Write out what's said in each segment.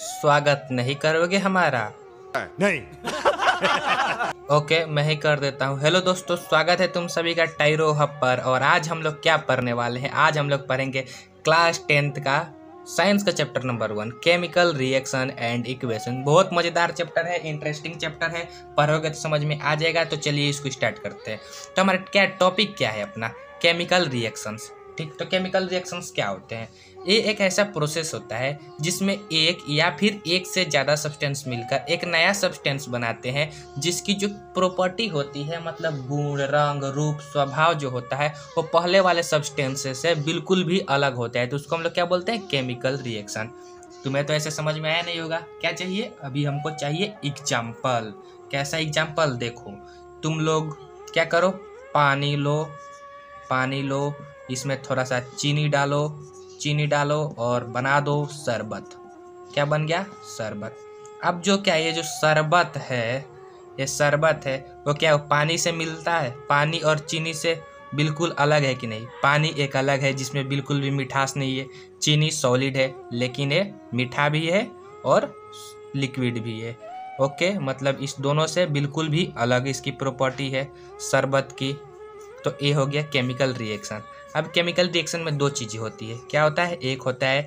स्वागत नहीं करोगे हमारा? नहीं। ओके, मैं ही कर देता हूँ। हेलो दोस्तों, स्वागत है तुम सभी का टाइरो हब पर। और आज हम लोग क्या पढ़ने वाले हैं? आज हम लोग पढ़ेंगे क्लास 10th का साइंस का chapter number 1, chemical reaction and equation. बहुत मज़ेदार चैप्टर है, इंटरेस्टिंग चैप्टर है, पढ़ोगे तो समझ में आ जाएगा। तो चलिए इसको स्टार्ट करते हैं। तो हमारा क्या टॉपिक क्या है अपना? Chemical reactions. ठीक, तो केमिकल रिएक्शंस क्या होते हैं? ये एक ऐसा प्रोसेस होता है जिसमें एक या फिर एक से ज़्यादा सब्सटेंस मिलकर एक नया सब्सटेंस बनाते हैं, जिसकी जो प्रॉपर्टी होती है, मतलब गुण, रंग, रूप, स्वभाव जो होता है, वो पहले वाले सब्सटेंसेस से बिल्कुल भी अलग होता है। तो उसको हम लोग क्या बोलते हैं? Chemical reaction. तुम्हें तो ऐसे समझ में आया नहीं होगा। क्या चाहिए अभी? हमको चाहिए एग्जाम्पल। कैसा एग्जाम्पल? देखो, तुम लोग क्या करो, पानी लो, इसमें थोड़ा सा चीनी डालो और बना दो शरबत। क्या बन गया? शरबत। अब जो क्या, ये जो शरबत है, वो क्या पानी से मिलता है? पानी और चीनी से बिल्कुल अलग है कि नहीं? पानी एक अलग है जिसमें बिल्कुल भी मिठास नहीं है। चीनी सॉलिड है लेकिन ये मीठा भी है और लिक्विड भी है। ओके, मतलब इस दोनों से बिल्कुल भी अलग इसकी प्रॉपर्टी है शरबत की। तो ये हो गया केमिकल रिएक्शन। अब केमिकल रिएक्शन में दो चीज़ें होती है। क्या होता है? एक होता है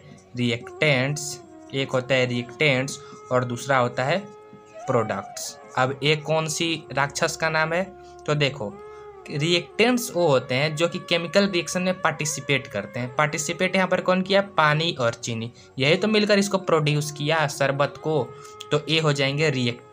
रिएक्टेंट्स और दूसरा होता है प्रोडक्ट्स। अब एक कौन सी राक्षस का नाम है? तो देखो, रिएक्टेंट्स वो होते हैं जो कि केमिकल रिएक्शन में पार्टिसिपेट करते हैं। पार्टिसिपेट यहाँ पर कौन किया? पानी और चीनी, यही तो मिलकर इसको प्रोड्यूस किया शरबत को। तो ये हो जाएंगे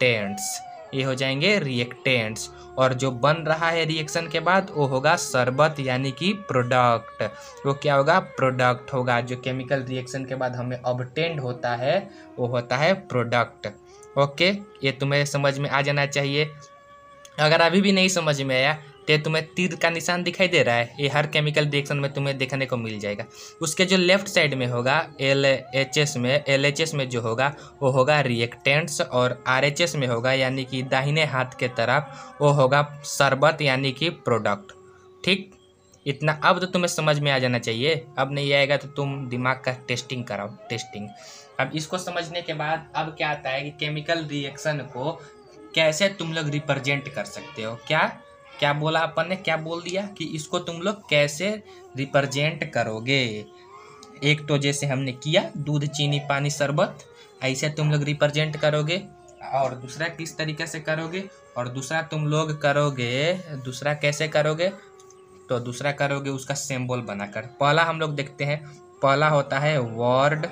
रिएक्टेंट्स। और जो बन रहा है रिएक्शन के बाद वो होगा शरबत, यानी कि प्रोडक्ट। वो क्या होगा? प्रोडक्ट होगा। जो केमिकल रिएक्शन के बाद हमें ऑब्टेन्ड होता है वो होता है प्रोडक्ट। ओके, ये तुम्हें समझ में आ जाना चाहिए। अगर अभी भी नहीं समझ में आया तो तुम्हें तीर का निशान दिखाई दे रहा है, ये हर केमिकल रिएक्शन में तुम्हें देखने को मिल जाएगा। उसके जो लेफ्ट साइड में होगा LHS में जो होगा वो होगा रिएक्टेंट्स, और RHS में होगा यानी कि दाहिने हाथ के तरफ वो होगा शरबत यानी कि प्रोडक्ट। ठीक, इतना अब तो तुम्हें समझ में आ जाना चाहिए। अब नहीं आएगा तो तुम दिमाग का टेस्टिंग कराओ, टेस्टिंग। अब इसको समझने के बाद अब क्या आता है कि केमिकल रिएक्शन को कैसे तुम लोग रिप्रेजेंट कर सकते हो। क्या बोला अपन ने? क्या बोल दिया कि इसको तुम लोग कैसे रिप्रेजेंट करोगे। एक तो जैसे हमने किया दूध, चीनी, पानी, शरबत, ऐसे तुम लोग रिप्रेजेंट करोगे। और दूसरा किस तरीके से करोगे? और दूसरा तुम लोग करोगे, दूसरा कैसे करोगे? तो दूसरा करोगे उसका सिंबल बनाकर। पहला हम लोग देखते हैं, पहला होता है वर्ड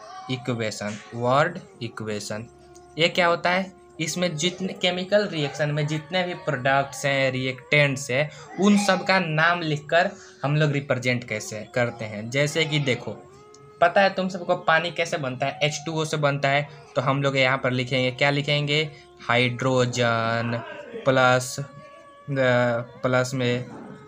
इक्वेशन। ये क्या होता है? इसमें जितने केमिकल रिएक्शन में जितने भी प्रोडक्ट्स हैं, रिएक्टेंट्स हैं, उन सब का नाम लिखकर हम लोग रिप्रेजेंट कैसे करते हैं। जैसे कि देखो, पता है तुम सबको पानी कैसे बनता है? H2O से बनता है। तो हम लोग यहाँ पर लिखेंगे, क्या लिखेंगे? हाइड्रोजन प्लस में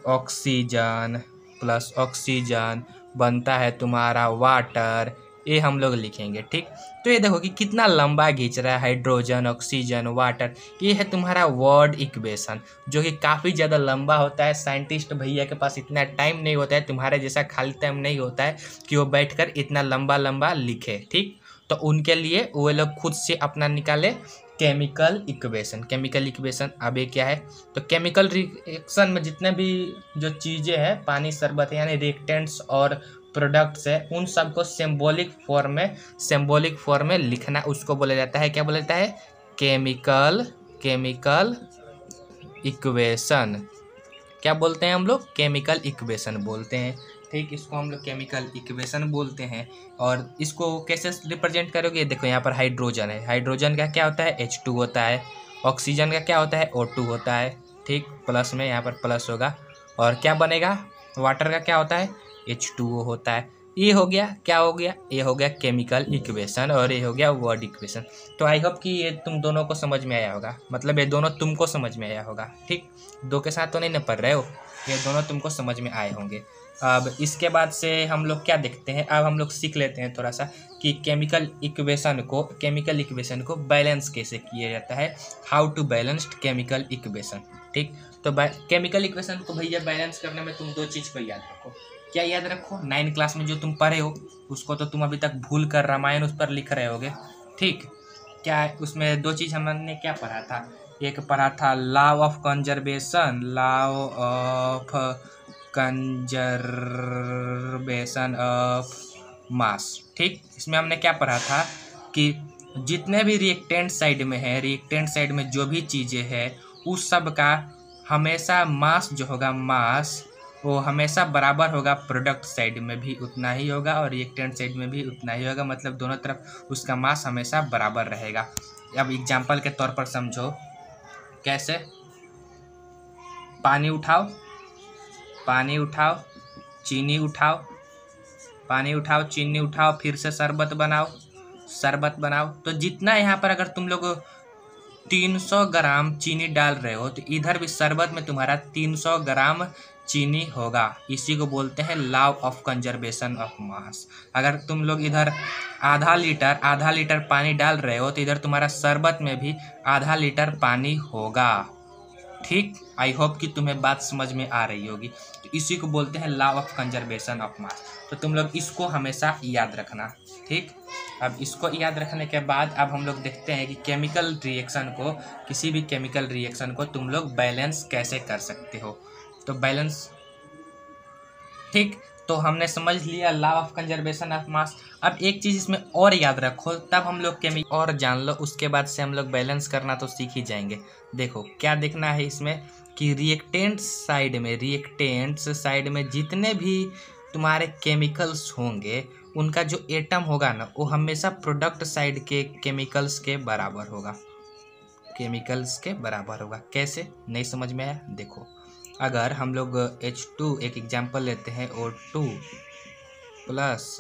ऑक्सीजन बनता है तुम्हारा वाटर। ये हम लोग लिखेंगे। ठीक, तो ये देखो कि कितना लंबा खींच रहा है, हाइड्रोजन, ऑक्सीजन, वाटर। ये है तुम्हारा वर्ड इक्वेशन, जो कि काफ़ी ज़्यादा लंबा होता है। साइंटिस्ट भैया के पास इतना टाइम नहीं होता है, तुम्हारे जैसा खाली टाइम नहीं होता है कि वो बैठकर इतना लंबा लंबा लिखे। ठीक, तो उनके लिए वो लोग खुद से अपना निकाले केमिकल इक्वेशन। अब ये क्या है? तो केमिकल रिएक्शन में जितने भी जो चीज़ें हैं, पानी, शरबत, यानी रिएक्टेंट्स और प्रोडक्ट्स है, उन सबको सिंबॉलिक फॉर्म में लिखना, उसको बोला जाता है, क्या बोला जाता है? Chemical equation. क्या बोलते हैं हम लोग? केमिकल इक्वेशन बोलते हैं। ठीक, इसको हम लोग केमिकल इक्वेशन बोलते हैं। और इसको कैसे रिप्रेजेंट करोगे? देखो यहाँ पर हाइड्रोजन है, हाइड्रोजन का क्या होता है? H2 होता है। ऑक्सीजन का क्या होता है? O2 होता है। ठीक, प्लस में यहाँ पर प्लस होगा। और क्या बनेगा? वाटर का क्या होता है? H2O होता है। ये हो गया, क्या हो गया? ये हो गया केमिकल इक्वेशन और ये हो गया वर्ड इक्वेशन। तो आई होप कि ये तुम दोनों को समझ में आया होगा, मतलब ये दोनों तुमको समझ में आया होगा। ठीक, दो के साथ तो नहीं न पढ़ रहे हो, ये दोनों तुमको समझ में आए होंगे। अब इसके बाद से हम लोग क्या देखते हैं? अब हम लोग सीख लेते हैं थोड़ा सा कि केमिकल इक्वेशन को बैलेंस कैसे किया जाता है। How to balance chemical equation. ठीक, तो केमिकल इक्वेशन को भैया बैलेंस करने में तुम दो चीज़ को याद रखो। क्या याद रखो? 9 क्लास में जो तुम पढ़े हो उसको तो तुम अभी तक भूल कर रामायण उस पर लिख रहे होगे। ठीक, क्या उसमें दो चीज़ हमने क्या पढ़ा था, एक पढ़ा था law of conservation, law of conservation of mass. ठीक, इसमें हमने क्या पढ़ा था कि जितने भी रिएक्टेंट साइड में है, रिएक्टेंट साइड में जो भी चीज़ें हैं उस सब का हमेशा मास जो होगा, मास वो हमेशा बराबर होगा, प्रोडक्ट साइड में भी उतना ही होगा और रिएक्टेंट साइड में भी उतना ही होगा, मतलब दोनों तरफ उसका मास हमेशा बराबर रहेगा। अब एग्जांपल के तौर पर समझो, कैसे, पानी उठाओ, पानी उठाओ, चीनी उठाओ, पानी उठाओ, चीनी उठाओ, फिर से शरबत बनाओ, शरबत बनाओ। तो जितना यहाँ पर अगर तुम लोग 300 ग्राम चीनी डाल रहे हो तो इधर भी शरबत में तुम्हारा 300 ग्राम चीनी होगा। इसी को बोलते हैं law of conservation of mass. अगर तुम लोग इधर आधा लीटर पानी डाल रहे हो तो इधर तुम्हारा शरबत में भी आधा लीटर पानी होगा। ठीक, आई होप कि तुम्हें बात समझ में आ रही होगी। तो इसी को बोलते हैं law of conservation of mass. तो तुम लोग इसको हमेशा याद रखना। ठीक, अब इसको याद रखने के बाद अब हम लोग देखते हैं कि केमिकल रिएक्शन को, किसी भी केमिकल रिएक्शन को तुम लोग बैलेंस कैसे कर सकते हो। तो बैलेंस, ठीक, तो हमने समझ लिया law of conservation of mass. अब एक चीज़ इसमें और याद रखो, तब हम लोग केमिकल और जान लो, उसके बाद से हम लोग बैलेंस करना तो सीख ही जाएंगे। देखो क्या देखना है इसमें कि रिएक्टेंट्स साइड में जितने भी तुम्हारे केमिकल्स होंगे उनका जो एटम होगा ना, वो हमेशा प्रोडक्ट साइड के केमिकल्स के बराबर होगा, केमिकल्स के बराबर होगा। कैसे, नहीं समझ में आया? देखो, अगर हम लोग H2 एक एग्जाम्पल लेते हैं, O2 प्लस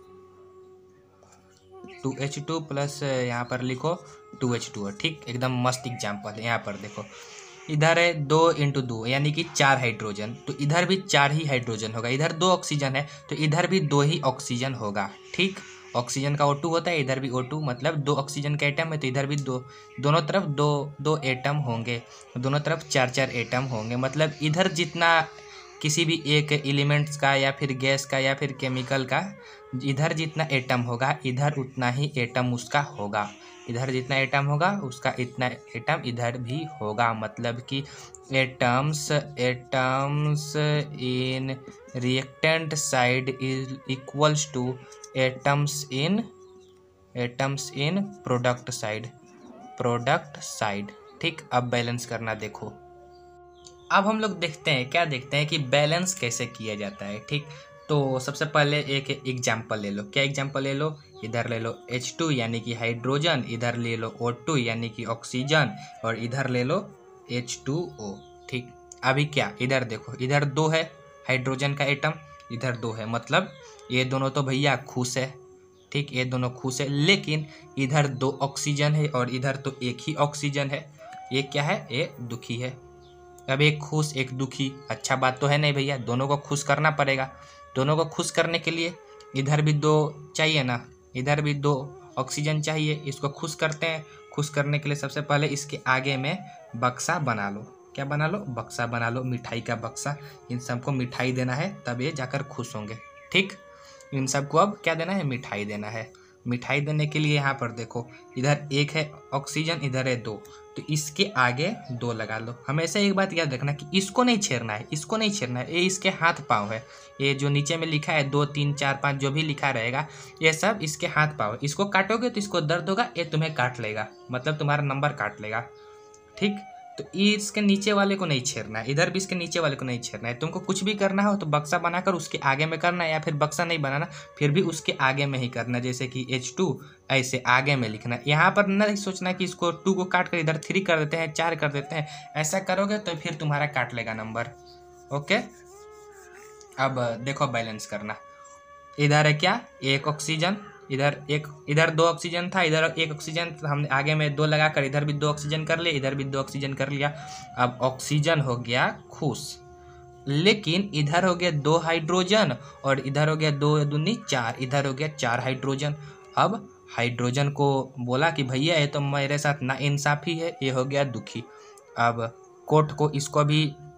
2H2 प्लस यहाँ पर लिखो 2H2, ठीक, एकदम मस्त एग्जाम्पल है। यहाँ पर देखो, इधर है 2 × 2 यानी कि 4 हाइड्रोजन, तो इधर भी 4 ही हाइड्रोजन होगा। इधर 2 ऑक्सीजन है तो इधर भी 2 ही ऑक्सीजन होगा। ठीक, ऑक्सीजन का O2 होता है, इधर भी O2, मतलब 2 ऑक्सीजन के एटम है तो इधर भी दोनों तरफ दो एटम होंगे, दोनों तरफ 4 एटम होंगे। मतलब इधर जितना किसी भी एक एलिमेंट्स का या फिर गैस का या फिर केमिकल का इधर जितना एटम होगा, इधर उतना ही एटम उसका होगा। इधर जितना एटम होगा उसका इतना एटम इधर भी होगा। मतलब कि atoms in reactant side is equals to atoms in product side. ठीक, अब बैलेंस करना देखो। अब हम लोग देखते हैं, क्या देखते हैं कि बैलेंस कैसे किया जाता है। ठीक, तो सबसे पहले एक एग्जाम्पल ले लो। क्या एग्जाम्पल ले लो? इधर ले लो H2 यानी कि हाइड्रोजन, इधर ले लो O2 यानी कि ऑक्सीजन, और इधर ले लो H2O। ठीक, अभी क्या, इधर देखो, इधर 2 है हाइड्रोजन का एटम, इधर 2 है, मतलब ये दोनों तो भैया खुश है। ठीक, ये दोनों खुश है, लेकिन इधर 2 ऑक्सीजन है और इधर तो एक ही ऑक्सीजन है। ये क्या है? ये दुखी है। अब एक खुश एक दुखी, अच्छा बात तो है नहीं भैया, दोनों को खुश करना पड़ेगा। दोनों को खुश करने के लिए इधर भी 2 चाहिए ना, इधर भी 2 ऑक्सीजन चाहिए। इसको खुश करते हैं। खुश करने के लिए सबसे पहले इसके आगे में बक्सा बना लो। क्या बना लो? बक्सा बना लो, मिठाई का बक्सा। इन सबको मिठाई देना है, तब ये जाकर खुश होंगे। ठीक, इन सबको अब क्या देना है? मिठाई देना है। मिठाई देने के लिए यहाँ पर देखो, इधर 1 है ऑक्सीजन, इधर है 2, तो इसके आगे 2 लगा लो। हमेशा एक बात याद रखना कि इसको नहीं छेड़ना है, इसको नहीं छेड़ना है। ये इसके हाथ पाँव है। ये जो नीचे में लिखा है 2 3 4 5 जो भी लिखा रहेगा, ये सब इसके हाथ पाँव है। इसको काटोगे तो इसको दर्द होगा, ये तुम्हें काट लेगा, मतलब तुम्हारा नंबर काट लेगा। ठीक, तो इसके नीचे वाले को नहीं छेड़ना है, इधर भी इसके नीचे वाले को नहीं छेड़ना है। तुमको कुछ भी करना हो तो बक्सा बनाकर उसके आगे में करना है, या फिर बक्सा नहीं बनाना फिर भी उसके आगे में ही करना। जैसे कि H2 ऐसे आगे में लिखना। यहाँ पर नहीं सोचना कि इसको 2 को काट कर इधर 3 कर देते हैं, 4 कर देते हैं। ऐसा करोगे तो फिर तुम्हारा काट लेगा नंबर। ओके, अब देखो बैलेंस करना। इधर है क्या? 1 ऑक्सीजन, इधर 2 ऑक्सीजन था, इधर 1 ऑक्सीजन, तो हमने आगे में 2 लगाकर इधर भी 2 ऑक्सीजन कर लिए, इधर भी 2 ऑक्सीजन कर लिया। अब ऑक्सीजन हो गया खुश, लेकिन इधर हो गया 2 हाइड्रोजन और इधर हो गया 2 दूनी 4, इधर हो गया 4 हाइड्रोजन। अब हाइड्रोजन को बोला कि भैया ये तो मेरे साथ ना इंसाफी है, ये हो गया दुखी। अब कोट को इसको भी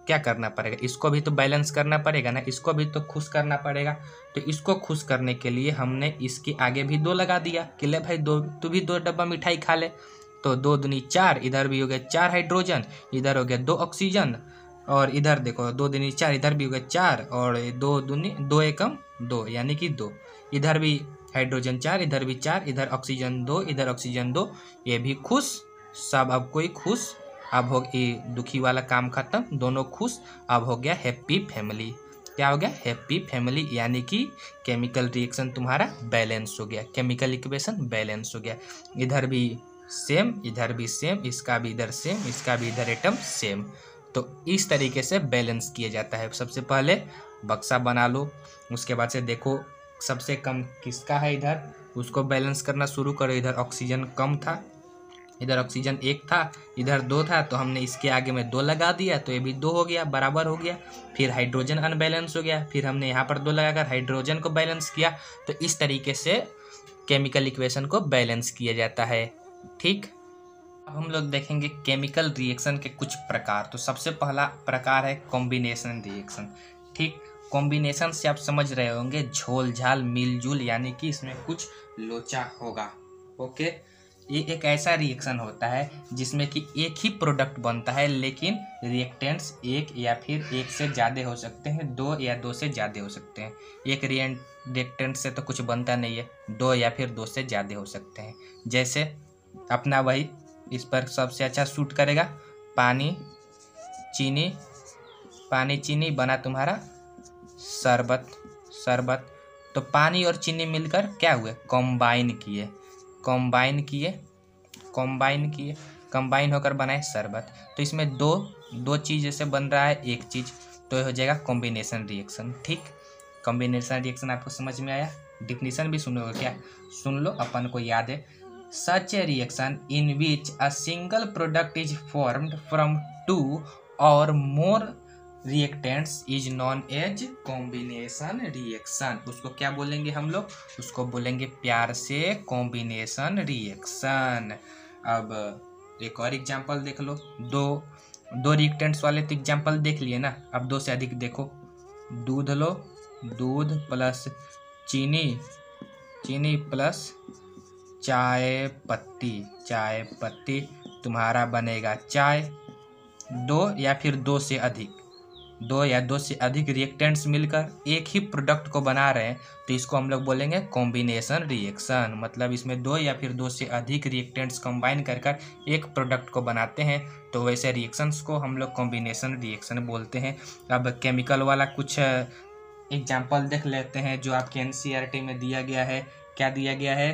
क्या करना पड़ेगा, इसको भी तो बैलेंस करना पड़ेगा ना, इसको भी तो खुश करना पड़ेगा। तो इसको खुश करने के लिए हमने इसके आगे भी 2 लगा दिया कि ले भाई दो, तू भी 2 डब्बा मिठाई खा ले। तो 2 दूनी 4, इधर भी हो गया 4 हाइड्रोजन, इधर हो गया 2 ऑक्सीजन, और इधर देखो 2 दूनी 4, इधर भी हो गया 4, और 2 दूनी 2 एकम 2 यानी कि 2। इधर भी हाइड्रोजन 4, इधर भी 4, इधर ऑक्सीजन 2, इधर ऑक्सीजन 2, ये भी खुश। सब अब कोई खुश। अब हो ये दुखी वाला काम खत्म, दोनों खुश। अब हो गया हैप्पी फैमिली। क्या हो गया, हैप्पी फैमिली, यानी कि केमिकल रिएक्शन तुम्हारा बैलेंस हो गया, केमिकल इक्वेशन बैलेंस हो गया। इधर भी सेम, इधर भी सेम, इसका भी इधर सेम, इसका भी इधर एटम सेम। तो इस तरीके से बैलेंस किया जाता है। सबसे पहले बक्सा बना लो, उसके बाद से देखो सबसे कम किसका है, इधर उसको बैलेंस करना शुरू करो। इधर ऑक्सीजन कम था, इधर ऑक्सीजन 1 था, इधर 2 था, तो हमने इसके आगे में 2 लगा दिया, तो ये भी 2 हो गया, बराबर हो गया। फिर हाइड्रोजन अनबैलेंस हो गया, फिर हमने यहाँ पर 2 लगाकर हाइड्रोजन को बैलेंस किया। तो इस तरीके से केमिकल इक्वेशन को बैलेंस किया जाता है। ठीक, अब हम लोग देखेंगे केमिकल रिएक्शन के कुछ प्रकार। तो सबसे पहला प्रकार है कॉम्बिनेशन रिएक्शन। ठीक, कॉम्बिनेशन से आप समझ रहे होंगे झोल झाल मिलजुल, यानी कि इसमें कुछ लोचा होगा। ओके, ये एक ऐसा रिएक्शन होता है जिसमें कि एक ही प्रोडक्ट बनता है, लेकिन रिएक्टेंट्स 1 या फिर 1 से ज़्यादा हो सकते हैं, 2 या 2 से ज़्यादा हो सकते हैं। एक रिएक्टेंट से तो कुछ बनता नहीं है, 2 या फिर 2 से ज़्यादा हो सकते हैं। जैसे अपना वही इस पर सबसे अच्छा सूट करेगा, पानी चीनी, पानी चीनी बना तुम्हारा शरबत। शरबत तो पानी और चीनी मिलकर क्या हुए, कंबाइन किए, कंबाइन किए, कंबाइन किए, कंबाइन होकर बनाए शरबत। तो इसमें दो चीज़ से बन रहा है एक चीज़, तो ये हो जाएगा कॉम्बिनेशन रिएक्शन। ठीक, कॉम्बिनेशन रिएक्शन आपको समझ में आया। डिफिनीशन भी सुनोगे क्या, सुन लो, अपन को याद है। Such a reaction in which a single product is formed from 2 or more reactants is known as combination reaction. उसको क्या बोलेंगे हम लोग, उसको बोलेंगे प्यार से कॉम्बिनेशन रिएक्शन। अब एक और एग्जांपल देख लो, दो रिएक्टेंट्स वाले तो एग्जांपल देख लिए ना, अब 2 से अधिक देखो। दूध लो, दूध प्लस चीनी, चीनी प्लस चाय पत्ती, चाय पत्ती तुम्हारा बनेगा चाय। 2 या फिर 2 से अधिक, 2 या 2 से अधिक रिएक्टेंट्स मिलकर एक ही प्रोडक्ट को बना रहे हैं, तो इसको हम लोग बोलेंगे कॉम्बिनेशन रिएक्शन। मतलब इसमें 2 या फिर 2 से अधिक रिएक्टेंट्स कंबाइन कर एक प्रोडक्ट को बनाते हैं, तो वैसे रिएक्शंस को हम लोग कॉम्बिनेशन रिएक्शन बोलते हैं। अब केमिकल वाला कुछ एग्जाम्पल देख लेते हैं जो आपके एनसीईआरटी में दिया गया है। क्या दिया गया है,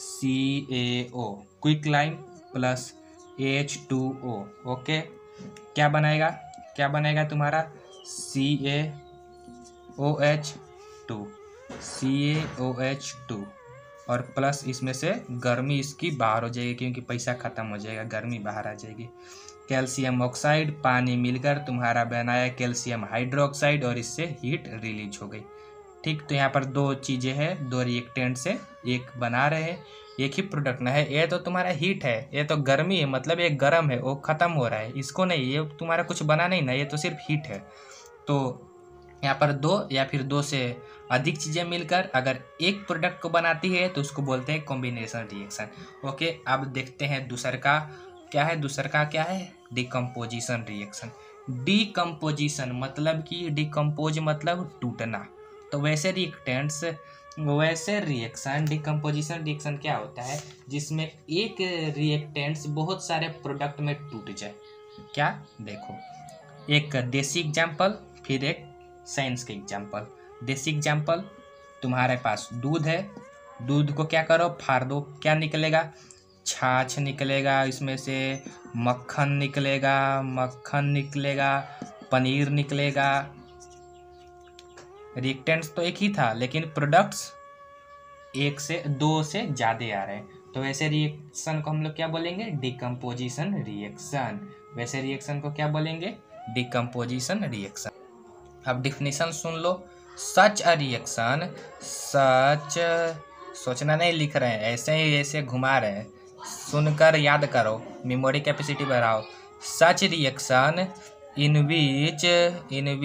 CaO quick lime plus H2O। Okay, क्या बनेगा, क्या बनेगा तुम्हारा CaOH2, CaOH2, और प्लस इसमें से गर्मी इसकी बाहर हो जाएगी क्योंकि पैसा ख़त्म हो जाएगा, गर्मी बाहर आ जाएगी। कैल्शियम ऑक्साइड, पानी मिलकर तुम्हारा बनाया कैल्शियम हाइड्रोक्साइड, और इससे हीट रिलीज हो गई। ठीक, तो यहाँ पर 2 चीज़ें हैं, 2 रिएक्टेंट से एक बना रहे हैं, एक ही प्रोडक्ट ना है। ये तो तुम्हारा हीट है, ये तो गर्मी है, मतलब ये गर्म है, वो ख़त्म हो रहा है, इसको नहीं, ये तुम्हारा कुछ बना नहीं ना, ये तो सिर्फ हीट है। तो यहाँ पर 2 या फिर 2 से अधिक चीज़ें मिलकर अगर एक प्रोडक्ट को बनाती है तो उसको बोलते हैं कॉम्बिनेशन रिएक्शन। ओके, अब देखते हैं दूसर का क्या है। दूसर का क्या है, डिकम्पोजिशन रिएक्शन। डिकम्पोजिशन मतलब कि डिकम्पोज मतलब टूटना। तो वैसे रिएक्टेंट्स, वैसे रिएक्शन, डिकम्पोजिशन रिएक्शन क्या होता है, जिसमें एक रिएक्टेंट्स बहुत सारे प्रोडक्ट में टूट जाए। क्या, देखो एक देसी एग्जाम्पल, फिर एक साइंस के एग्जाम्पल। देसी एग्जाम्पल, तुम्हारे पास दूध है, दूध को क्या करो, फाड़ दो, क्या निकलेगा, छाछ निकलेगा, इसमें से मक्खन निकलेगा, मक्खन निकलेगा, पनीर निकलेगा। रिएक्टेंट्स तो एक ही था, लेकिन प्रोडक्ट्स 1 से 2 से ज़्यादा आ रहे हैं, तो वैसे रिएक्शन को हम लोग क्या बोलेंगे, डिकम्पोजिशन रिएक्शन। वैसे रिएक्शन को क्या बोलेंगे, डिकम्पोजिशन रिएक्शन। अब डिफिनीशन सुन लो। सच अ रिएक्शन, सच सोचना नहीं लिख रहे हैं, ऐसे ही ऐसे घुमा रहे हैं, सुनकर याद करो, मेमोरी कैपेसिटी बढ़ाओ। Such reaction in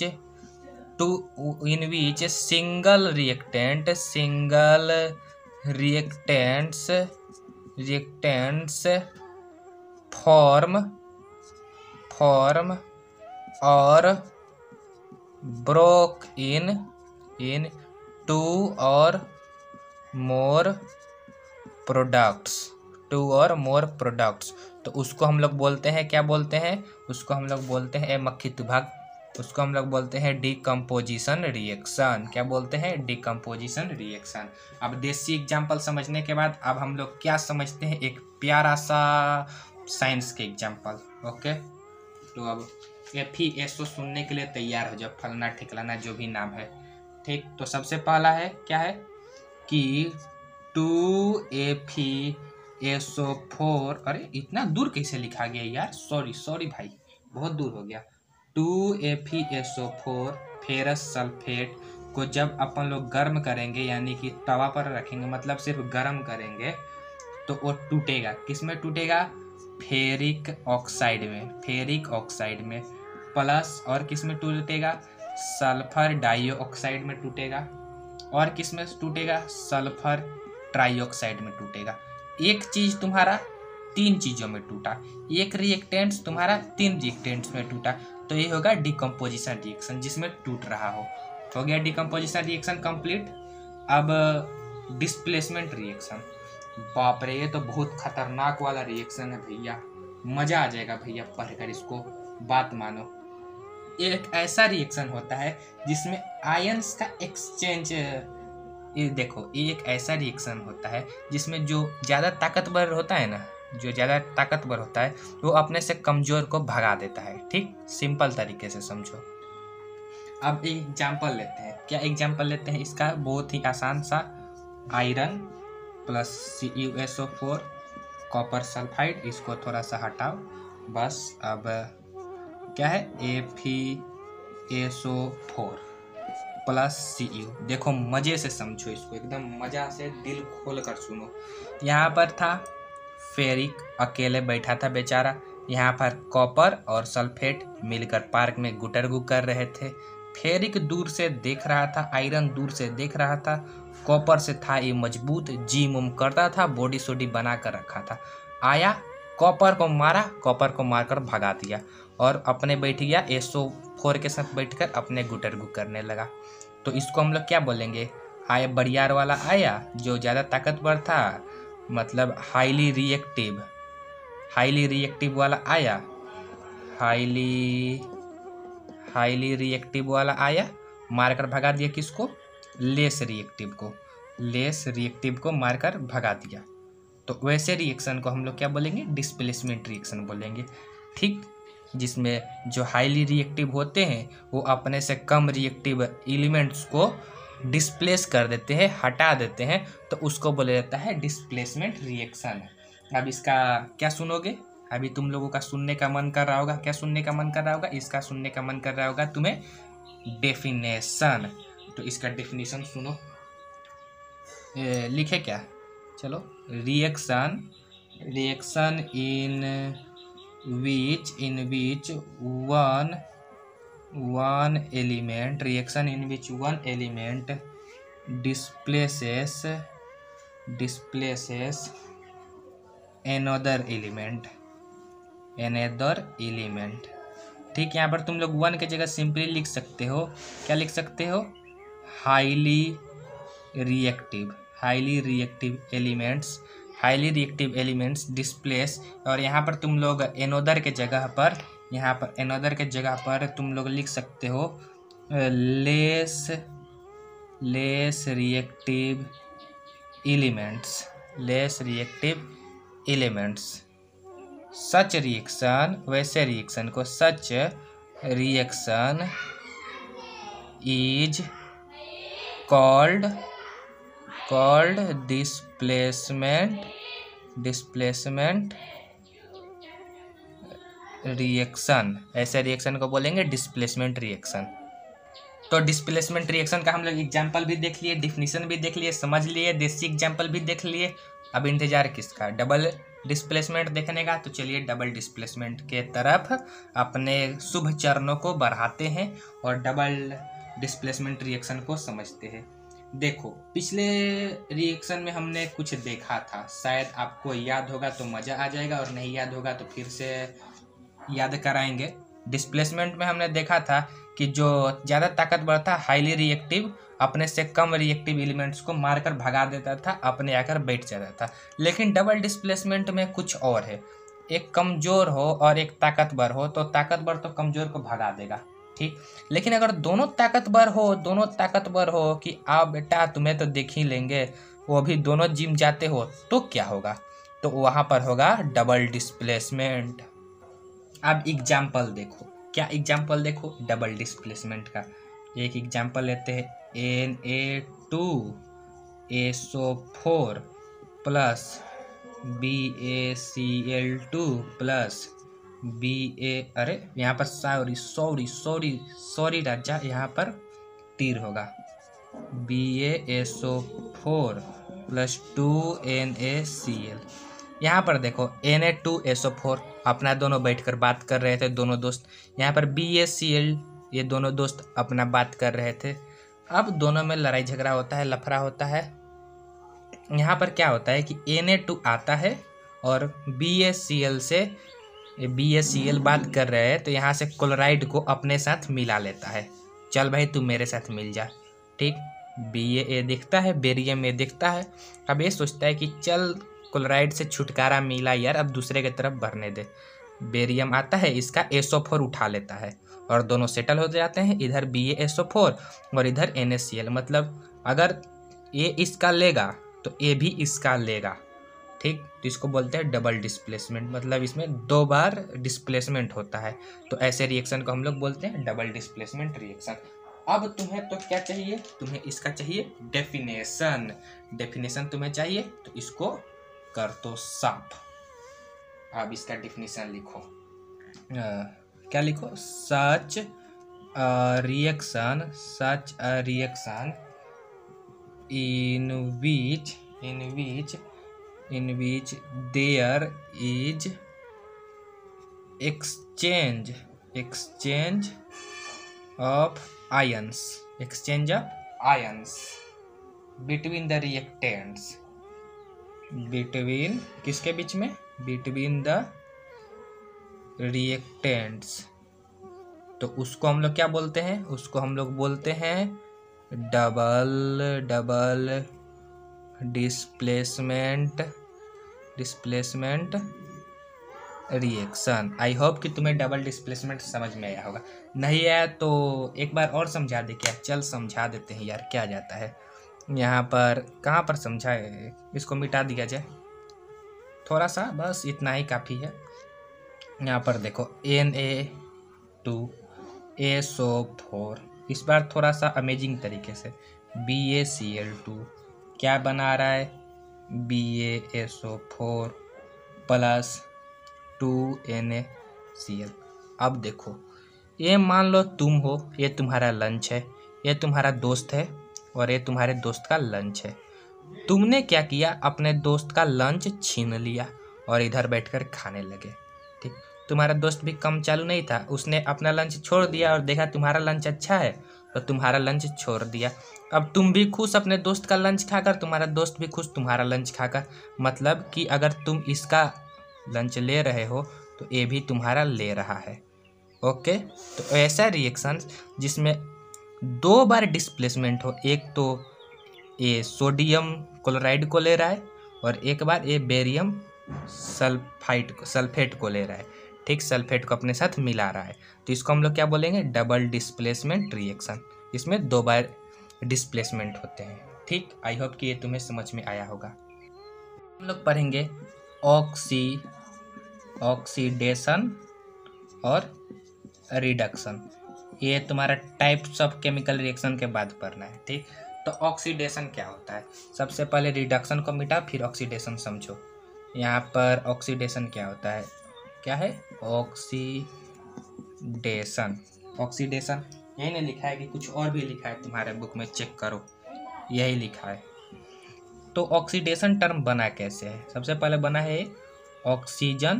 which single reactants form or broke in two or more products. तो उसको हम लोग बोलते हैं, क्या बोलते हैं उसको हम लोग बोलते हैं, मक्खी तुभग, उसको हम लोग बोलते हैं डिकम्पोजिशन रिएक्शन। क्या बोलते हैं? Decomposition reaction. अब देसी एग्जाम्पल समझने के बाद अब हम लोग क्या समझते हैं, एक प्यारा सा साइंस के एग्जाम्पल। ओके, तो अब FeSO सुनने के लिए तैयार हो जाओ, फलना ठिकलाना जो भी नाम है, ठीक। तो सबसे पहला है, क्या है कि 2FeSO4, अरे इतना दूर कैसे लिखा गया यार, सॉरी भाई, बहुत दूर हो गया। 2FeSO4 फेरस सल्फेट को जब अपन लोग गर्म करेंगे, यानी कि तवा पर रखेंगे, मतलब सिर्फ गर्म करेंगे, तो वो टूटेगा। किस में टूटेगा? फेरिक ऑक्साइड में प्लस, और किस में टूटेगा? सल्फर डाइऑक्साइड में टूटेगा। और किस में टूटेगा? सल्फर ट्राइऑक्साइड में टूटेगा। एक चीज तुम्हारा 3 चीजों में टूटा, एक रिएक्टेंट्स तुम्हारा 3 रिएक्टेंट्स में टूटा, तो ये होगा डिकम्पोजिशन रिएक्शन, जिसमें टूट रहा हो गया डिकम्पोजिशन रिएक्शन कंप्लीट। अब डिस्प्लेसमेंट रिएक्शन, बाप रे, ये तो बहुत खतरनाक वाला रिएक्शन है भैया, मजा आ जाएगा भैया पढ़कर इसको, बात मानो। एक ऐसा रिएक्शन होता है जिसमें आयंस का एक्सचेंज, ये देखो, ये एक ऐसा रिएक्शन होता है जिसमें जो ज़्यादा ताकतवर होता है ना, जो ज़्यादा ताकतवर होता है वो अपने से कमज़ोर को भगा देता है, ठीक। सिंपल तरीके से समझो। अब एक एग्जाम्पल लेते हैं, क्या एग्जाम्पल लेते हैं इसका? बहुत ही आसान सा, iron plus CuSO4 copper sulphide, इसको थोड़ा सा हटाओ बस। अब क्या है? FeSO4 plus Cu। देखो मजे से समझो इसको, एकदम मजा से दिल खोल कर सुनो। यहाँ पर था फेरिक, अकेले बैठा था बेचारा, यहाँ पर कॉपर और सल्फेट मिलकर पार्क में गुटरगु कर रहे थे। फेरिक दूर से देख रहा था, आयरन दूर से देख रहा था, कॉपर से था ये मजबूत, जिम उम करता था, बॉडी सोडी बना कर रखा था। आया, कॉपर को मारा, कॉपर को मारकर भगा दिया और अपने बैठ गया SO4 के साथ बैठकर अपने गुटरगु करने लगा। तो इसको हम लोग क्या बोलेंगे? आया बड़ियार वाला आया जो ज़्यादा ताकतवर था, मतलब हाईली रिएक्टिव वाला आया, हाईली रिएक्टिव वाला आया, मारकर भगा दिया किसको? लेस रिएक्टिव को मारकर भगा दिया। तो वैसे रिएक्शन को हम लोग क्या बोलेंगे? डिस्प्लेसमेंट रिएक्शन बोलेंगे, ठीक। जिसमें जो हाईली रिएक्टिव होते हैं वो अपने से कम रिएक्टिव एलिमेंट्स को डिस्प्लेस कर देते हैं, हटा देते हैं, तो उसको बोला जाता है डिस्प्लेसमेंट रिएक्शन। अब इसका क्या सुनोगे? अभी तुम लोगों का सुनने का मन कर रहा होगा, क्या सुनने का मन कर रहा होगा? इसका सुनने का मन कर रहा होगा तुम्हें डेफिनेशन। तो इसका डेफिनेशन सुनो, लिखे क्या? चलो, reaction in which one element displaces another element, ठीक। यहाँ पर तुम लोग 1 की जगह सिंपली लिख सकते हो, क्या लिख सकते हो? हाईली रिएक्टिव एलिमेंट्स डिस्प्लेस, और यहाँ पर तुम लोग एनोदर के जगह पर तुम लोग लिख सकते हो less reactive elements. Such reaction, वैसे रिएक्शन को such reaction is called displacement reaction. ऐसे रिएक्शन को बोलेंगे डिस्प्लेसमेंट रिएक्शन। तो डिस्प्लेसमेंट रिएक्शन का हम लोग एग्जाम्पल भी देख लिए, डिफिनीशन भी देख लिए, समझ लिए, देसी एग्जाम्पल भी देख लिए। अब इंतजार किसका, डबल डिस्प्लेसमेंट देखने का। तो चलिए डबल डिस्प्लेसमेंट के तरफ अपने शुभ चरणों को बढ़ाते हैं और डबल डिस्प्लेसमेंट रिएक्शन को समझते हैं। देखो पिछले रिएक्शन में हमने कुछ देखा था, शायद आपको याद होगा तो मज़ा आ जाएगा, और नहीं याद होगा तो फिर से याद कराएंगे। डिस्प्लेसमेंट में हमने देखा था कि जो ज़्यादा ताकतवर था, हाईली रिएक्टिव, अपने से कम रिएक्टिव एलिमेंट्स को मारकर भगा देता था, अपने आकर बैठ जाता था। लेकिन डबल डिस्प्लेसमेंट में कुछ और है, एक कमज़ोर हो और एक ताकतवर हो, तो ताकतवर तो कमज़ोर को भगा देगा, ठीक। लेकिन अगर दोनों ताकतवर हो कि आप बेटा तुम्हें तो देख ही लेंगे, वो भी दोनों जिम जाते हो, तो क्या होगा, तो वहाँ पर होगा डबल डिस्प्लेसमेंट। अब एग्जाम्पल देखो, क्या एग्जाम्पल देखो डबल डिस्प्लेसमेंट का। एक एग्जाम्पल लेते हैं, Na2SO4 प्लस BaCl2 प्लस अरे यहाँ पर सॉरी राजा, यहाँ पर तीर होगा, BaSO4 प्लस 2NaCl। यहाँ पर देखो Na2SO4, अपना दोनों बैठकर बात कर रहे थे दोनों दोस्त। यहाँ पर BaCl, ये दोनों दोस्त अपना बात कर रहे थे। अब दोनों में लड़ाई झगड़ा होता है, लफड़ा होता है। यहाँ पर क्या होता है कि Na2 आता है और BaCl बात कर रहे हैं, तो यहाँ से क्लोराइड को अपने साथ मिला लेता है। चल भाई तू मेरे साथ मिल जा, ठीक। Ba दिखता है, बेरियम ए दिखता है। अब ये सोचता है कि चल क्लोराइड से छुटकारा मिला यार, अब दूसरे की तरफ भरने दे। बेरियम आता है, इसका SO4 उठा लेता है और दोनों सेटल हो जाते हैं, इधर BaSO4 और इधर NaCl। मतलब अगर ये इसका लेगा तो ये भी इसका लेगा, ठीक। तो इसको बोलते हैं डबल डिस्प्लेसमेंट, मतलब इसमें 2 बार डिस्प्लेसमेंट होता है। तो ऐसे रिएक्शन को हम लोग बोलते हैं डबल डिस्प्लेसमेंट रिएक्शन। अब तुम्हें तो क्या चाहिए, तुम्हें इसका चाहिए डेफिनेशन तुम्हें चाहिए, तो इसको कर तो साफ। अब इसका डेफिनेशन लिखो, क्या लिखो, such reaction in which there is exchange of ions between the reactants, किसके बीच में, between the reactants। तो उसको हम लोग क्या बोलते हैं, उसको हम लोग बोलते हैं double displacement reaction. I hope कि तुम्हें डबल डिस्प्लेसमेंट समझ में आया होगा। नहीं आया तो एक बार और समझा दे क्या, चल समझा देते हैं यार, क्या जाता है। यहाँ पर कहाँ पर समझाए, इसको मिटा दिया जाए थोड़ा सा, बस इतना ही काफ़ी है। यहाँ पर देखो Na2SO4, इस बार थोड़ा सा अमेजिंग तरीके से BaCl2 क्या बना रहा है, BaSO4 प्लस 2NaCl। अब देखो, ये मान लो तुम हो, ये तुम्हारा लंच है, ये तुम्हारा दोस्त है और ये तुम्हारे दोस्त का लंच है। तुमने क्या किया, अपने दोस्त का लंच छीन लिया और इधर बैठकर खाने लगे, ठीक। तुम्हारा दोस्त भी कम चालू नहीं था, उसने अपना लंच छोड़ दिया और देखा तुम्हारा लंच अच्छा है तो तुम्हारा लंच छोड़ दिया। अब तुम भी खुश अपने दोस्त का लंच खाकर, तुम्हारा दोस्त भी खुश तुम्हारा लंच खाकर। मतलब कि अगर तुम इसका लंच ले रहे हो तो ये भी तुम्हारा ले रहा है, ओके। तो ऐसा रिएक्शन जिसमें 2 बार डिस्प्लेसमेंट हो, एक तो ये सोडियम क्लोराइड को ले रहा है और एक बार ये बेरियम सल्फेट को ले रहा है, ठीक। सल्फेट को अपने साथ मिला रहा है, तो इसको हम लोग क्या बोलेंगे, डबल डिस्प्लेसमेंट रिएक्शन। इसमें 2 बार डिस्प्लेसमेंट होते हैं, ठीक। आई होप कि ये तुम्हें समझ में आया होगा। हम लोग पढ़ेंगे ऑक्सीडेशन और रिडक्शन, ये तुम्हारा टाइप्स ऑफ केमिकल रिएक्शन के बाद पढ़ना है, ठीक। तो ऑक्सीडेशन क्या होता है, सबसे पहले रिडक्शन को मिटा फिर ऑक्सीडेशन समझो। यहाँ पर ऑक्सीडेशन क्या होता है, क्या है ऑक्सीडेशन यही नहीं लिखा है कि कुछ और भी लिखा है तुम्हारे बुक में, चेक करो, यही लिखा है। तो ऑक्सीडेशन टर्म बना कैसे है? सबसे पहले बना है ऑक्सीजन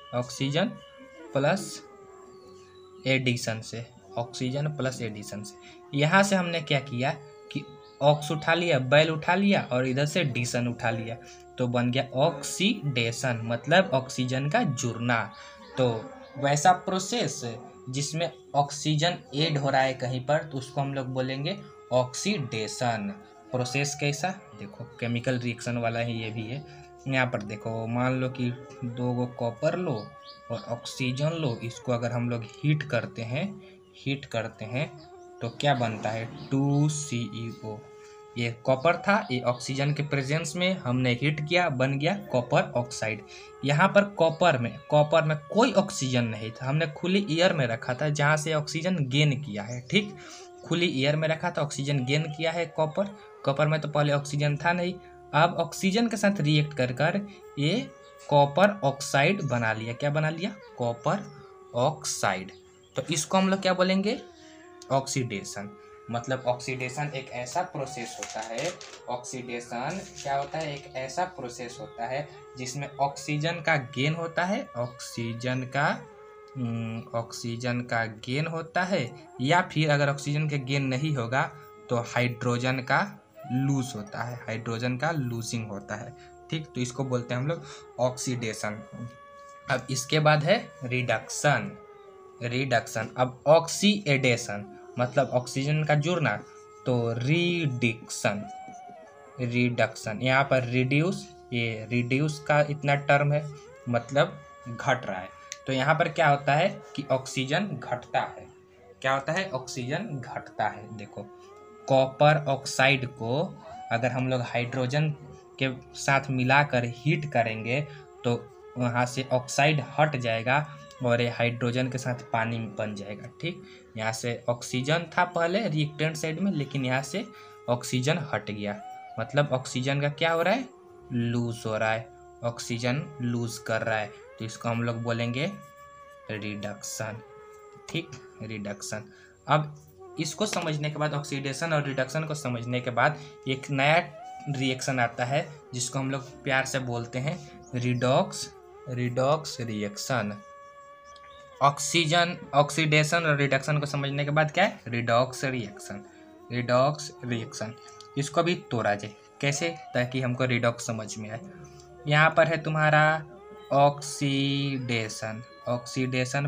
प्लस एडिशन से, ऑक्सीजन प्लस एडिशन से। यहाँ से हमने क्या किया कि ऑक्स उठा लिया, बैल उठा लिया और इधर से डीसन उठा लिया, तो बन गया ऑक्सीडेशन, मतलब ऑक्सीजन का जुड़ना। तो वैसा प्रोसेस जिसमें ऑक्सीजन ऐड हो रहा है कहीं पर, तो उसको हम लोग बोलेंगे ऑक्सीडेशन। प्रोसेस कैसा, देखो केमिकल रिएक्शन वाला ही ये भी है। यहाँ पर देखो, मान लो कि 2 गो कॉपर लो और ऑक्सीजन लो, इसको अगर हम लोग हीट करते हैं तो क्या बनता है, 2CO। ये कॉपर था, ये ऑक्सीजन के प्रेजेंस में हमने हीट किया, बन गया कॉपर ऑक्साइड। यहाँ पर कॉपर में कोई ऑक्सीजन नहीं था, हमने खुली एयर में रखा था जहाँ से ऑक्सीजन गेन किया है। ठीक, खुली एयर में रखा था, ऑक्सीजन गेन किया है कॉपर में तो पहले ऑक्सीजन था नहीं। अब ऑक्सीजन के साथ रिएक्ट कर ये कॉपर ऑक्साइड बना लिया। क्या बना लिया, कॉपर ऑक्साइड। तो इसको हम लोग क्या बोलेंगे, ऑक्सीडेशन। मतलब ऑक्सीडेशन एक ऐसा प्रोसेस होता है, ऑक्सीडेशन क्या होता है, एक ऐसा प्रोसेस होता है जिसमें ऑक्सीजन का गेन होता है, ऑक्सीजन का गेन होता है, या फिर अगर ऑक्सीजन के गेन नहीं होगा तो हाइड्रोजन का लूज होता है, हाइड्रोजन का लूजिंग होता है। ठीक, तो इसको बोलते हैं हम लोग ऑक्सीडेशन। अब इसके बाद है रिडक्शन। अब ऑक्सीडेशन मतलब ऑक्सीजन का जुड़ना, तो रिडक्शन। यहाँ पर रिड्यूस का इतना टर्म है, मतलब घट रहा है। तो यहाँ पर क्या होता है कि ऑक्सीजन घटता है। क्या होता है, ऑक्सीजन घटता है। देखो, कॉपर ऑक्साइड को अगर हम लोग हाइड्रोजन के साथ मिलाकर हीट करेंगे तो वहाँ से ऑक्साइड हट जाएगा और ये हाइड्रोजन के साथ पानी बन जाएगा। ठीक, यहाँ से ऑक्सीजन था पहले रिएक्टेंट साइड में, लेकिन यहाँ से ऑक्सीजन हट गया, मतलब ऑक्सीजन का क्या हो रहा है, लूज हो रहा है, ऑक्सीजन लूज कर रहा है। तो इसको हम लोग बोलेंगे रिडक्शन। ठीक, रिडक्शन। अब इसको समझने के बाद, ऑक्सीडेशन और रिडक्शन को समझने के बाद, एक नया रिएक्शन आता है जिसको हम लोग प्यार से बोलते हैं रिडॉक्स रिएक्शन। ऑक्सीडेशन और रिडक्शन को समझने के बाद क्या है, रिडॉक्स रिएक्शन। इसको भी तोड़ा जाए कैसे, ताकि हमको रिडॉक्स समझ में आए। यहाँ पर है तुम्हारा ऑक्सीडेशन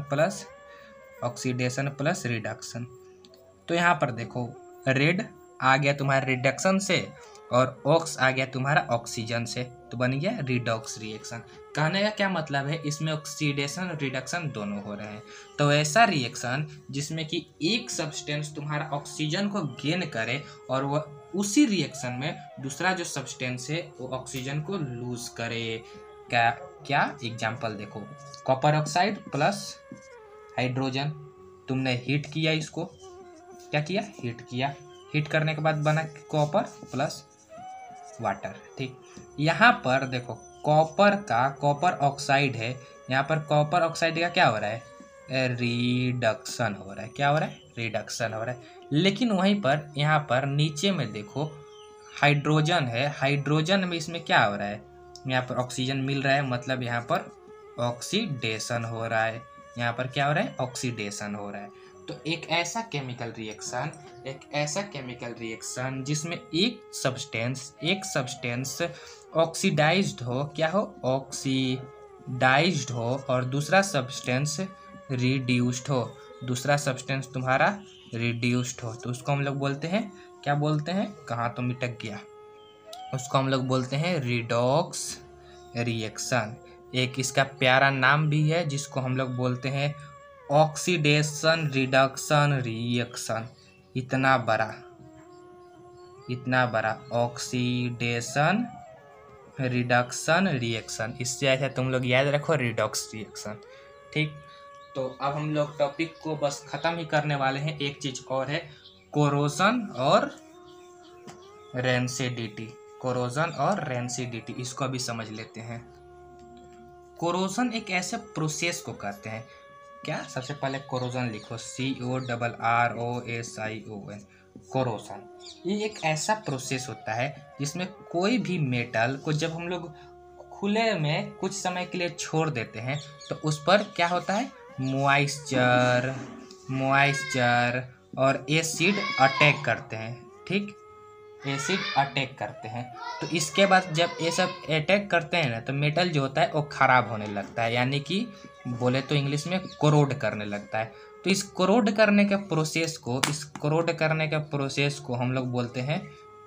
प्लस रिडक्शन। तो यहाँ पर देखो, रेड आ गया तुम्हारा रिडक्शन से और ऑक्स आ गया तुम्हारा ऑक्सीजन से, तो बन गया रिडॉक्स रिएक्शन। कहने का क्या मतलब है, इसमें ऑक्सीडेशन और रिडक्शन दोनों हो रहे हैं। तो ऐसा रिएक्शन जिसमें कि एक सब्सटेंस तुम्हारा ऑक्सीजन को गेन करे और वह उसी रिएक्शन में दूसरा जो सब्सटेंस है वो ऑक्सीजन को लूज करे। क्या एग्जाम्पल देखो, कॉपर ऑक्साइड प्लस हाइड्रोजन, तुमने हीट किया, इसको क्या किया, हीट करने के बाद बना कॉपर प्लस वाटर। ठीक, यहाँ पर देखो कॉपर ऑक्साइड है, यहाँ पर कॉपर ऑक्साइड का क्या हो रहा है, रिडक्शन हो रहा है। क्या हो रहा है, रिडक्शन हो रहा है। लेकिन वहीं पर यहाँ पर नीचे में देखो हाइड्रोजन है, हाइड्रोजन में इसमें क्या हो रहा है, यहाँ पर ऑक्सीजन मिल रहा है, मतलब यहाँ पर ऑक्सीडेशन हो रहा है। यहाँ पर क्या हो रहा है, ऑक्सीडेशन हो रहा है। तो एक ऐसा केमिकल रिएक्शन जिसमें एक सब्सटेंस ऑक्सीडाइज्ड हो, क्या हो, ऑक्सीडाइज्ड हो, और दूसरा सब्सटेंस रिड्यूस्ड हो, दूसरा सब्सटेंस तुम्हारा रिड्यूस्ड हो, तो उसको हम लोग बोलते हैं, क्या बोलते हैं, कहाँ तो मिटक गया, उसको हम लोग बोलते हैं रिडॉक्स रिएक्शन। एक इसका प्यारा नाम भी है जिसको हम लोग बोलते हैं ऑक्सीडेशन रिडक्शन रिएक्शन। इतना बड़ा ऑक्सीडेशन रिडक्शन रिएक्शन, इससे अच्छा तुम लोग याद रखो रिडॉक्स रिएक्शन। ठीक, तो अब हम लोग टॉपिक को बस ख़त्म ही करने वाले हैं। एक चीज़ और है, कोरोजन और रेंसिडिटी, इसको अभी समझ लेते हैं। कोरोजन एक ऐसे प्रोसेस को कहते हैं, क्या, सबसे पहले कोरोजन लिखो, CORROSION, कोरोजन। ये एक ऐसा प्रोसेस होता है जिसमें कोई भी मेटल को जब हम लोग खुले में कुछ समय के लिए छोड़ देते हैं तो उस पर क्या होता है, मॉइस्चर और एसिड अटैक करते हैं। ठीक, एसिड अटैक करते हैं। तो इसके बाद जब ये सब अटैक करते हैं ना तो मेटल जो होता है वो ख़राब होने लगता है, यानी कि बोले तो इंग्लिश में कोरोड करने लगता है। तो इस कोरोड करने के प्रोसेस को हम लोग बोलते हैं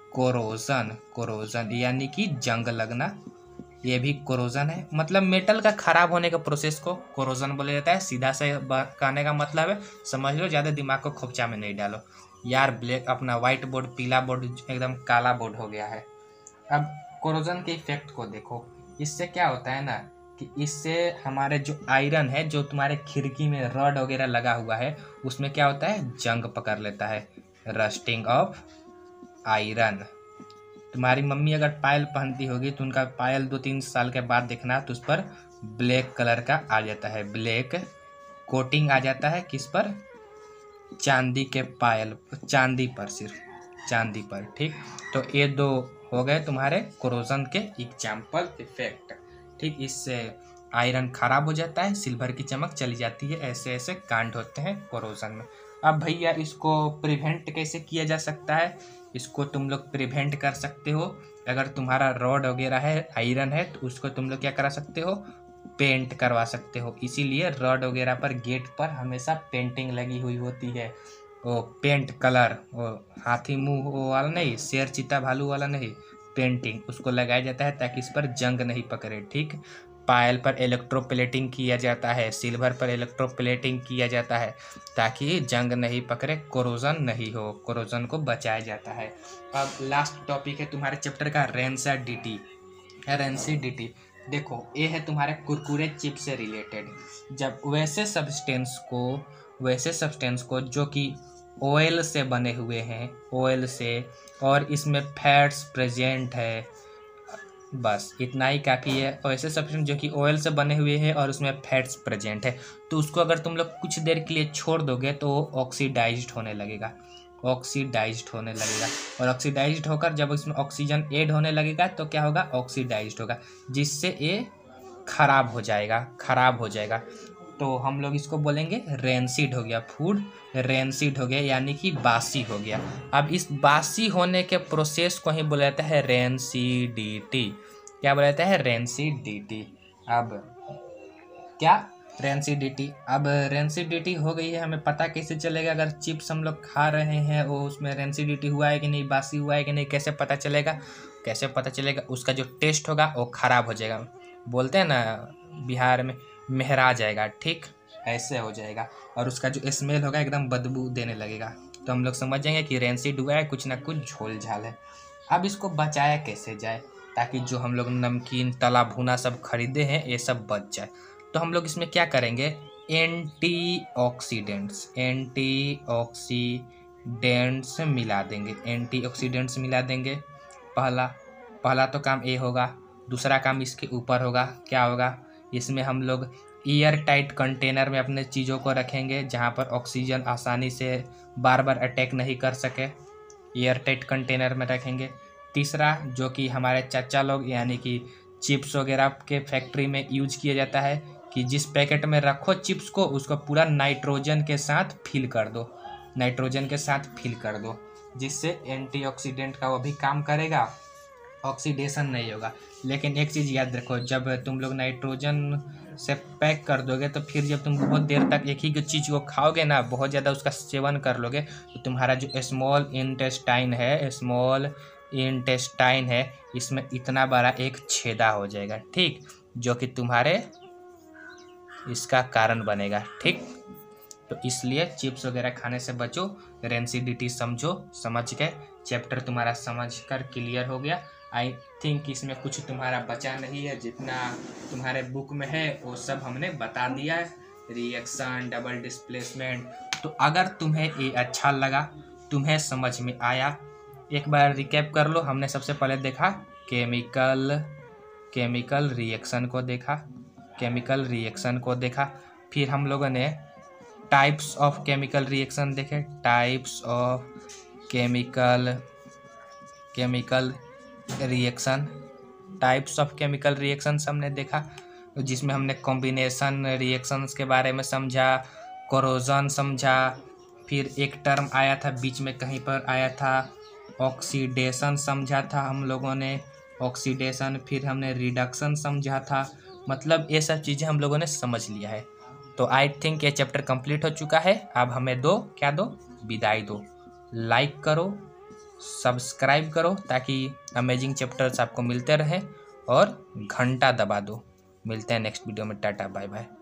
कोरोजन, यानी कि जंग लगना। ये भी कोरोजन है, मतलब मेटल का खराब होने का प्रोसेस को कोरोजन बोला जाता है। सीधा से कहने का मतलब है, समझ लो, ज़्यादा दिमाग को खोपचा में नहीं डालो यार। ब्लैक अपना वाइट बोर्ड, पीला बोर्ड, एकदम काला बोर्ड हो गया है। अब कोरोजन के इफेक्ट को देखो। इससे क्या होता है ना कि इससे हमारे जो आयरन है, जो तुम्हारे खिड़की में रॉड वगैरह लगा हुआ है, उसमें क्या होता है, जंग पकड़ लेता है, रस्टिंग ऑफ आयरन। तुम्हारी मम्मी अगर पायल पहनती होगी तो उनका पायल 2-3 साल के बाद देखना तो उस पर ब्लैक कलर का आ जाता है, ब्लैक कोटिंग आ जाता है। किस पर, चांदी के पायल, चांदी पर, सिर्फ चांदी पर। ठीक, तो ये 2 हो गए तुम्हारे कोरोजन के एग्जाम्पल इफेक्ट। ठीक, इससे आयरन खराब हो जाता है, सिल्वर की चमक चली जाती है, ऐसे ऐसे कांड होते हैं कोरोजन में। अब भैया इसको प्रिवेंट कैसे किया जा सकता है? इसको तुम लोग प्रिवेंट कर सकते हो। अगर तुम्हारा रॉड वगैरह है, आयरन है, तो उसको तुम लोग क्या करा सकते हो, पेंट करवा सकते हो। इसीलिए रॉड वगैरह पर, गेट पर हमेशा पेंटिंग लगी हुई होती है। वो पेंट कलर, वो हाथी मुंह वाला नहीं, शेर चीता भालू वाला नहीं, पेंटिंग, उसको लगाया जाता है ताकि इस पर जंग नहीं पकड़े। ठीक, पायल पर इलेक्ट्रोप्लेटिंग किया जाता है, सिल्वर पर इलेक्ट्रोप्लेटिंग किया जाता है ताकि जंग नहीं पकड़े, कोरोजन नहीं हो, कोरोजन को बचाया जाता है। अब लास्ट टॉपिक है तुम्हारे चैप्टर का रेंसिडिटी। देखो, ये है तुम्हारे कुरकुरे चिप से रिलेटेड। जब वैसे सब्सटेंस को जो कि ऑयल से बने हुए हैं, ऑयल से, और इसमें फैट्स प्रेजेंट है, बस इतना ही काफ़ी है। ऐसे सब्सटेंस जो कि ऑयल से बने हुए हैं और उसमें फैट्स प्रेजेंट है, तो उसको अगर तुम लोग कुछ देर के लिए छोड़ दोगे तो ऑक्सीडाइज्ड होने लगेगा, और ऑक्सीडाइज्ड होकर जब इसमें ऑक्सीजन ऐड होने लगेगा तो क्या होगा, ऑक्सीडाइज्ड होगा, जिससे ये खराब हो जाएगा। तो हम लोग इसको बोलेंगे रेंसिड हो गया, फूड रेंसिड हो गया, यानी कि बासी हो गया। अब इस बासी होने के प्रोसेस को ही बोला जाता है रेंसिडिटी। क्या बोला जाता है, रेंसिडिटी। अब क्या, रेंसिडिटी हो गई है। हमें पता कैसे चलेगा अगर चिप्स हम लोग खा रहे हैं वो उसमें रेंसिडिटी हुआ है कि नहीं, बासी हुआ है कि नहीं, कैसे पता चलेगा? उसका जो टेस्ट होगा वो खराब हो जाएगा। बोलते हैं ना बिहार में, मेहरा जाएगा। ठीक, ऐसे हो जाएगा, और उसका जो स्मेल होगा एकदम बदबू देने लगेगा। तो हम लोग समझ जाएंगे कि रेंसिड हुआ है, कुछ ना कुछ झोल झाल है। अब इसको बचाया कैसे जाए ताकि जो हम लोग नमकीन, तला भुना सब खरीदे हैं ये सब बच जाए? तो हम लोग इसमें क्या करेंगे, एंटीऑक्सीडेंट्स मिला देंगे। पहला तो काम ये होगा। दूसरा काम इसके ऊपर होगा, क्या होगा, इसमें हम लोग एयर टाइट कंटेनर में अपने चीज़ों को रखेंगे जहाँ पर ऑक्सीजन आसानी से बार बार अटैक नहीं कर सके, एयर टाइट कंटेनर में रखेंगे। तीसरा, जो कि हमारे चाचा लोग यानी कि चिप्स वगैरह के फैक्ट्री में यूज किया जाता है, कि जिस पैकेट में रखो चिप्स को उसको पूरा नाइट्रोजन के साथ फिल कर दो, जिससे एंटीऑक्सीडेंट का वो भी काम करेगा, ऑक्सीडेशन नहीं होगा। लेकिन एक चीज़ याद रखो, जब तुम लोग नाइट्रोजन से पैक कर दोगे तो फिर जब तुम बहुत देर तक एक ही चीज़ को खाओगे ना, बहुत ज़्यादा उसका सेवन कर लोगे, तो तुम्हारा जो स्मॉल इंटेस्टाइन है इसमें इतना बड़ा एक छेदा हो जाएगा। ठीक, जो कि तुम्हारे इसका कारण बनेगा। ठीक, तो इसलिए चिप्स वगैरह खाने से बचो, रेंसिडिटी समझ गए। चैप्टर तुम्हारा समझकर क्लियर हो गया। आई थिंक इसमें कुछ तुम्हारा बचा नहीं है, जितना तुम्हारे बुक में है वो सब हमने बता दिया है, रिएक्शन, डबल डिस्प्लेसमेंट। तो अगर तुम्हें ये अच्छा लगा, तुम्हें समझ में आया, एक बार रिकैप कर लो। हमने सबसे पहले देखा केमिकल रिएक्शन को देखा, फिर हम लोगों ने टाइप्स ऑफ केमिकल रिएक्शन देखें, types of chemical reaction, types of chemical reactions हमने देखा, जिसमें हमने कॉम्बिनेशन रिएक्शंस के बारे में समझा, कोरोजन समझा, फिर एक टर्म आया था बीच में कहीं पर आया था ऑक्सीडेशन समझा था हम लोगों ने, ऑक्सीडेशन, फिर हमने रिडक्शन समझा था। मतलब ये सब चीज़ें हम लोगों ने समझ लिया है। तो आई थिंक ये चैप्टर कंप्लीट हो चुका है। अब हमें क्या दो, विदाई दो। लाइक करो, सब्सक्राइब करो ताकि अमेजिंग चैप्टर्स आपको मिलते रहे, और घंटा दबा दो। मिलते हैं नेक्स्ट वीडियो में। Tata bye bye.